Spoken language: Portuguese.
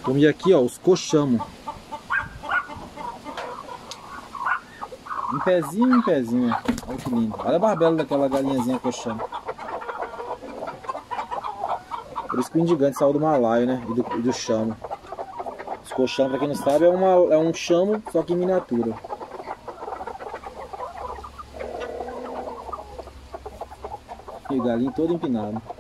Comi aqui, ó, os coxamos. Em pezinho, olha que lindo. Olha a barbela daquela galinhazinha coxamo. Por isso que o indigante saiu do Malaio, né? E do chamo. Os coxamos, pra quem não sabe, é um chamo, só que em miniatura. E o galinho todo empinado.